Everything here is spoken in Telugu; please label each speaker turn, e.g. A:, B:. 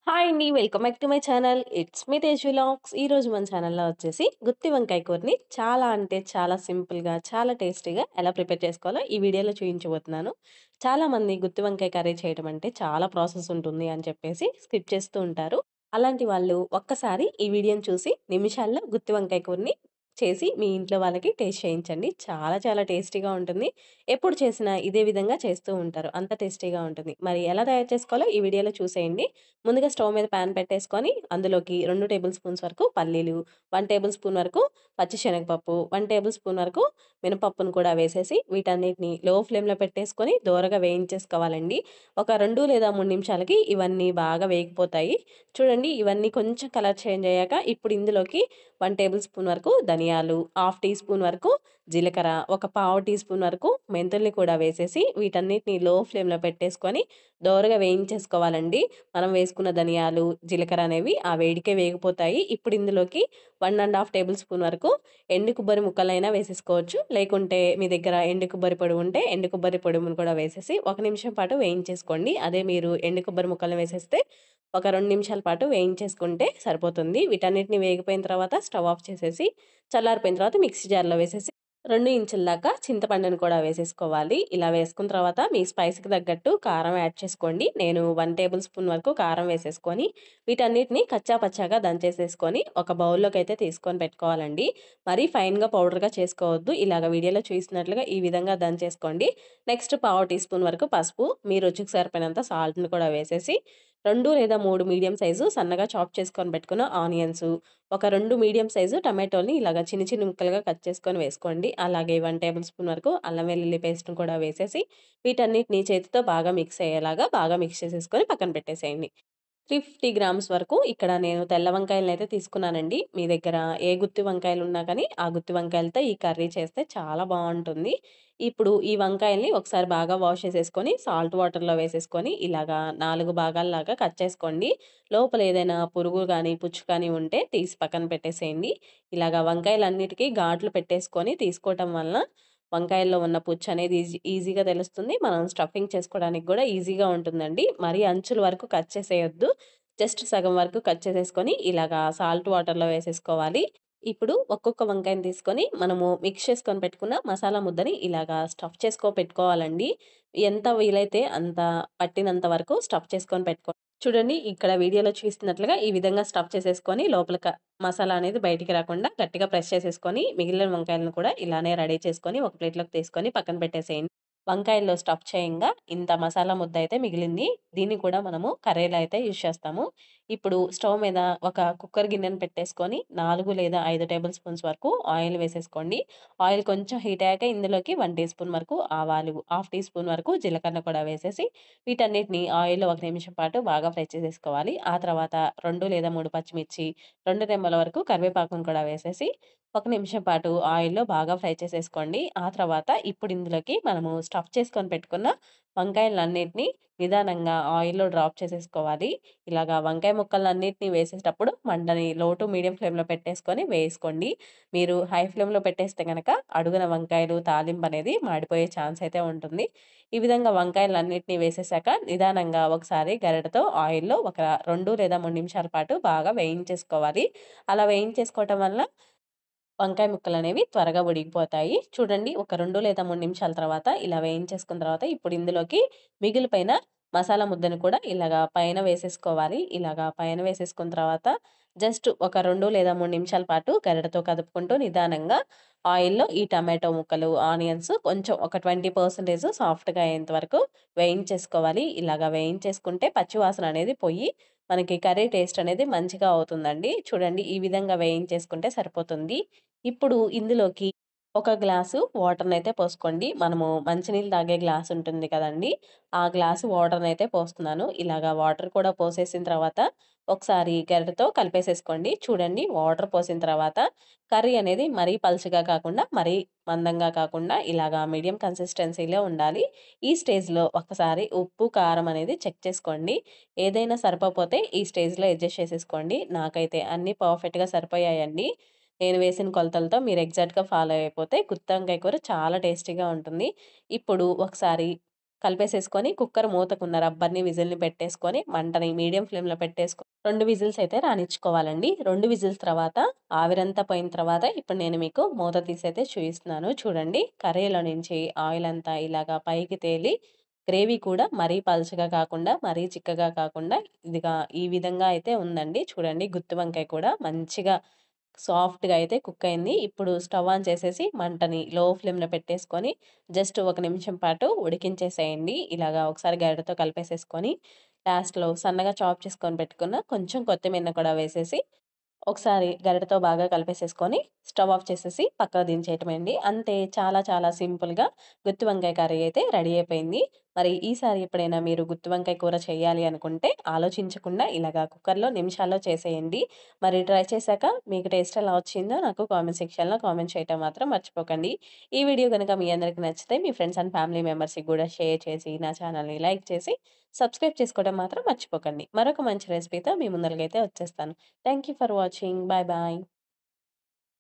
A: హాయ్ అండి. Welcome back to my channel. It's me Tej vlogs. ఈరోజు మన ఛానల్‌లో వచ్చేసి గుత్తి వంకాయ కూరని చాలా అంటే చాలా సింపుల్‌గా, చాలా టేస్టీగా ఎలా ప్రిపేర్ చేసుకోవాలో ఈ వీడియోలో చూయించబోతున్నాను. చాలామంది గుత్తి వంకాయ కర్రీ చేయడం అంటే చాలా ప్రాసెస్ ఉంటుంది అని చెప్పేసి స్కిప్ చేస్తూ ఉంటారు. అలాంటి వాళ్ళు ఒక్కసారి ఈ వీడియోని చూసి నిమిషాల్లో గుత్తి వంకాయ కూరని చేసి మీ ఇంట్లో వాళ్ళకి టేస్ట్ చేయించండి. చాలా చాలా టేస్టీగా ఉంటుంది. ఎప్పుడు చేసినా ఇదే విధంగా చేస్తూ ఉంటారు. అంత టేస్టీగా ఉంటుంది. మరి ఎలా తయారు చేసుకోవాలో ఈ వీడియోలో చూసేయండి. ముందుగా స్టవ్ మీద పాన్ పెట్టేసుకొని, అందులోకి 2 టేబుల్ స్పూన్స్ వరకు పల్లీలు, 1 టేబుల్ స్పూన్ వరకు పచ్చిశనగపప్పు, 1 టేబుల్ స్పూన్ వరకు మినపప్పును కూడా వేసేసి, వీటన్నిటిని లో ఫ్లేమ్‌లో పెట్టేసుకొని దోరగా వేయించేసుకోవాలండి. ఒక 2 లేదా 3 నిమిషాలకి ఇవన్నీ బాగా వేగిపోతాయి. చూడండి ఇవన్నీ కొంచెం కలర్ చేంజ్ అయ్యాక, ఇప్పుడు ఇందులోకి 1 టేబుల్ స్పూన్ వరకు ధనియాలు, హాఫ్ టీ స్పూన్ వరకు జీలకర్ర, ఒక పావు టీ స్పూన్ వరకు మెంతుల్ని కూడా వేసేసి, వీటన్నిటిని లో ఫ్లేమ్‌లో పెట్టేసుకొని దోరగా వేయించేసుకోవాలండి. మనం వేసుకున్న ధనియాలు, జీలకర్ర అనేవి ఆ వేడికే వేగిపోతాయి. ఇప్పుడు ఇందులోకి 1 ½ టేబుల్ స్పూన్ వరకు ఎండు కొబ్బరి ముక్కలైనా వేసేసుకోవచ్చు. లేకుంటే మీ దగ్గర ఎండు కొబ్బరి పొడి ఉంటే ఎండు కొబ్బరి పొడిని కూడా వేసేసి ఒక నిమిషం పాటు వేయించేసుకోండి. అదే మీరు ఎండు కొబ్బరి ముక్కల్ని వేసేస్తే ఒక 2 నిమిషాల పాటు వేయించేసుకుంటే సరిపోతుంది. వీటన్నిటిని వేగిపోయిన తర్వాత స్టవ్ ఆఫ్ చేసేసి చల్లారిపోయిన తర్వాత మిక్సీ జార్‌లో వేసేసి 2 ఇంచుల దాకా చింతపండును కూడా వేసేసుకోవాలి. ఇలా వేసుకున్న తర్వాత మీ స్పైస్‌కి తగ్గట్టు కారం యాడ్ చేసుకోండి. నేను 1 టేబుల్ స్పూన్ వరకు కారం వేసేసుకొని, వీటన్నిటిని కచ్చా పచ్చాగా దంచేసేసుకొని, ఒక బౌల్‌లోకైతే తీసుకొని పెట్టుకోవాలండి. మరీ ఫైన్‌గా పౌడర్‌గా చేసుకోవద్దు. ఇలాగ వీడియోలో చూసినట్లుగా ఈ విధంగా దంచేసుకోండి. నెక్స్ట్ పావు టీ స్పూన్ వరకు పసుపు, మీ రుచికి సరిపోయినంత సాల్ట్‌ని కూడా వేసేసి, 2 లేదా 3 మీడియం సైజు సన్నగా చాప్ చేసుకొని పెట్టుకున్న ఆనియన్సు, ఒక 2 మీడియం సైజు టమాటోల్ని ఇలాగ చిన్న చిన్న ముక్కలుగా కట్ చేసుకొని వేసుకోండి. అలాగే 1 టేబుల్ స్పూన్ వరకు అల్లం వెల్లుల్లి పేస్ట్‌ని కూడా వేసేసి, వీటన్నిటిని చేతితో బాగా మిక్స్ అయ్యేలాగా బాగా మిక్స్ చేసేసుకొని పక్కన పెట్టేసేయండి. 350 గ్రామ్స్ వరకు ఇక్కడ నేను తెల్ల వంకాయలనైతే తీసుకున్నానండి. మీ దగ్గర ఏ గుత్తి వంకాయలున్నా కానీ, ఆ గుత్తి వంకాయలతో ఈ కర్రీ చేస్తే చాలా బావుంటుంది. ఇప్పుడు ఈ వంకాయల్ని ఒకసారి బాగా వాష్ చేసేసుకొని, సాల్ట్ వాటర్‌లో వేసేసుకొని, ఇలాగా 4 భాగాల్లాగా కట్ చేసుకోండి. లోపల ఏదైనా పురుగు గానీ, పుచ్చు కానీ ఉంటే తీసి పక్కన పెట్టేసేయండి. ఇలాగా వంకాయలన్నిటికి ఘాట్లు పెట్టేసుకొని తీసుకోవటం వలన వంకాయల్లో ఉన్న పుచ్చనేది ఈజీగా తెలుస్తుంది. మనం స్టఫింగ్ చేసుకోవడానికి గూడా ఈజీగా ఉంటుందండి. మరీ అంచుల వరకు కట్ చేసేయొద్దు. జస్ట్ సగం వరకు కట్ చేసేసుకొని ఇలాగా సాల్ట్ వాటర్‌లో వేసేసుకోవాలి. ఇప్పుడు ఒక్కొక్క వంకాయని తీసుకొని మనము మిక్స్ చేసుకొని పెట్టుకున్న మసాలా ముద్దని ఇలాగా స్టఫ్ పెట్టుకోవాలండి. ఎంత వీలైతే అంత పట్టినంత వరకు స్టఫ్ చేసుకొని చూడండి ఇక్కడ వీడియోలో చూస్తున్నట్లుగా ఈ విధంగా స్టఫ్ చేసేసుకొని లోపల మసాలా అనేది బయటికి రాకుండా గట్టిగా ప్రెస్ చేసేసుకొని, మిగిలిన వంకాయలను కూడా ఇలానే రెడీ చేసుకొని ఒక ప్లేట్‌లోకి తీసుకొని పక్కన పెట్టేసేయండి. వంకాయల్లో స్టఫ్ చేయంగా ఇంత మసాలా ముద్దయితే మిగిలింది. దీన్ని కూడా మనము కర్రీలో అయితే యూజ్ చేస్తాము. ఇప్పుడు స్టవ్ మీద ఒక కుక్కర్ గిన్నెను పెట్టేసుకొని 4 లేదా 5 టేబుల్ స్పూన్స్ వరకు ఆయిల్ వేసేసుకోండి. ఆయిల్ కొంచెం హీట్ అయ్యాక ఇందులోకి 1 టీ స్పూన్ వరకు ఆవాలు, హాఫ్ టీ స్పూన్ వరకు జీలకర్ర కూడా వేసేసి వీటన్నిటిని ఆయిల్‌లో ఒక నిమిషం పాటు బాగా ఫ్రై చేసేసుకోవాలి. ఆ తర్వాత 2 లేదా 3 పచ్చిమిర్చి, 2 రెమ్మల వరకు కరివేపాకును కూడా వేసేసి, ఒక నిమిషం పాటు ఆయిల్‌లో బాగా ఫ్రై చేసేసుకోండి. ఆ తర్వాత ఇప్పుడు ఇందులోకి మనము స్టఫ్ చేసుకొని పెట్టుకున్న వంకాయలన్నిటిని నిదానంగా ఆయిల్‌లో డ్రాప్ చేసేసుకోవాలి. ఇలాగా వంకాయ ముక్కలన్నిటిని వేసేటప్పుడు మంటని లో టు మీడియం ఫ్లేమ్‌లో పెట్టేసుకొని వేసుకోండి. మీరు హై ఫ్లేమ్‌లో పెట్టేస్తే గనక అడుగున వంకాయలు తాలింపనేది మాడిపోయే ఛాన్స్ అయితే ఉంటుంది. ఈ విధంగా వంకాయలన్నిటిని వేసేసాక నిదానంగా ఒకసారి గరిటెతో ఆయిల్‌లో ఒక 2 లేదా 3 నిమిషాల పాటు బాగా వేయించేసుకోవాలి. అలా వేయించేసుకోవటం వల్ల వంకాయ ముక్కలనేవి త్వరగా ఉడికిపోతాయి. చూడండి ఒక 2 లేదా 3 నిమిషాల తర్వాత ఇలా వేయించేసుకున్న తర్వాత ఇప్పుడు ఇందులోకి మిగిలిపోయిన మసాలా ముద్దను కూడా ఇలాగా పైన వేసేసుకోవాలి. ఇలాగా పైన వేసేసుకున్న తర్వాత జస్ట్ ఒక 2 లేదా 3 నిమిషాల పాటు గరిటెతో కదుపుకుంటూ నిదానంగా ఆయిల్‌లో ఈ టమాటో ముక్కలు, ఆనియన్స్ కొంచెం ఒక 20% సాఫ్ట్‌గా అయ్యేంత వరకు వేయించేసుకోవాలి. ఇలాగా వేయించేసుకుంటే పచ్చి వాసన అనేది పోయి మనకి కర్రీ టేస్ట్ అనేది మంచిగా అవుతుందండి. చూడండి ఈ విధంగా వేయించేసుకుంటే సరిపోతుంది. ఇప్పుడు ఇందులోకి ఒక గ్లాసు వాటర్‌నైతే పోసుకోండి. మనము మంచినీళ్ళు తాగే గ్లాస్ ఉంటుంది కదండీ! ఆ గ్లాసు వాటర్‌నైతే పోస్తున్నాను. ఇలాగా వాటర్ కూడా పోసేసిన తర్వాత ఒకసారి గరిటెతో కలిపేసేసుకోండి. చూడండి వాటర్ పోసిన తర్వాత కర్రీ అనేది మరీ పలుచగా కాకుండా, మరీ మందంగా కాకుండా ఇలాగా మీడియం కన్సిస్టెన్సీలో ఉండాలి. ఈ స్టేజ్‌లో ఒక్కసారి ఉప్పు, కారం అనేది చెక్ చేసుకోండి. ఏదైనా సరిపోకపోతే ఈ స్టేజ్‌లో అడ్జస్ట్ చేసేసుకోండి. నాకైతే అన్నీ పర్ఫెక్ట్‌గా సరిపోయాయండి. నేను వేసిన కొలతలతో మీరు ఎగ్జాక్ట్‌గా ఫాలో అయిపోతే గుత్తి వంకాయ కూర చాలా టేస్టీగా ఉంటుంది. ఇప్పుడు ఒకసారి కలిపేసేసుకొని కుక్కర్ మూతకున్న రబ్బర్‌ని, విజిల్‌ని పెట్టేసుకొని మంటని మీడియం ఫ్లేమ్‌లో 2 విజిల్స్ అయితే రానిచ్చుకోవాలండి. 2 విజిల్స్ తర్వాత ఆవిరంతా పోయిన తర్వాత ఇప్పుడు నేను మీకు మూత తీసైతే చూయిస్తున్నాను. చూడండి కర్రీలో నుంచి ఆయిల్ అంతా ఇలాగా పైకి తేలి గ్రేవీ కూడా మరీ పల్చగా కాకుండా, మరీ చిక్కగా కాకుండా ఈ విధంగా అయితే ఉందండి. చూడండి గుత్తి వంకాయ కూడా మంచిగా సాఫ్ట్‌గా అయితే కుక్ అయింది. ఇప్పుడు స్టవ్ ఆన్ చేసేసి మంటని లో ఫ్లేమ్‌లో పెట్టేసుకొని జస్ట్ ఒక నిమిషం పాటు ఉడికించేసేయండి. ఇలాగా ఒకసారి గరిటెతో కలిపేసేసుకొని లాస్ట్‌లో సన్నగా చాప్ చేసుకొని పెట్టుకున్న కొంచెం కొత్తిమీరని కూడా వేసేసి ఒకసారి గరిటెతో బాగా కలిపేసేసుకొని, స్టవ్ ఆఫ్ చేసేసి పక్కకు దించేయటమే అండి. అంతే చాలా చాలా సింపుల్‌గా గుత్తి వంకాయ కర్రీ అయితే రెడీ అయిపోయింది. మరి ఈసారి ఎప్పుడైనా మీరు గుత్తి వంకాయ కూర చేయాలి అనుకుంటే, ఆలోచించకుండా ఇలాగా కుక్కర్‌లో నిమిషాల్లో చేసేయండి. మరి ట్రై చేశాక మీకు టేస్ట్ ఎలా వచ్చిందో నాకు కామెంట్ సెక్షన్‌లో కామెంట్ చేయటం మాత్రం మర్చిపోకండి. ఈ వీడియో గనుక మీ అందరికి నచ్చితే మీ ఫ్రెండ్స్ అండ్ ఫ్యామిలీ మెంబర్స్‌కి గూడా షేర్ చేసి, నా ఛానెల్‌ని లైక్ చేసి, సబ్స్క్రైబ్ చేసుకోవడం మాత్రం మర్చిపోకండి. మరొక మంచి రెసిపీతో మీ ముందలకైతే వచ్చేస్తాను. Thank you for watching. Bye bye.